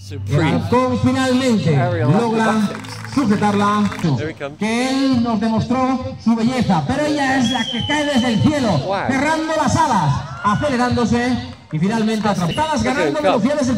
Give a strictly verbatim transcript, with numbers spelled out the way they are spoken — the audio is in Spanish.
El halcón finalmente logra sujetarla, que él nos demostró su belleza, pero ella es la que cae desde el cielo, cerrando las alas, acelerándose y finalmente atrapadas, ganando velocidades.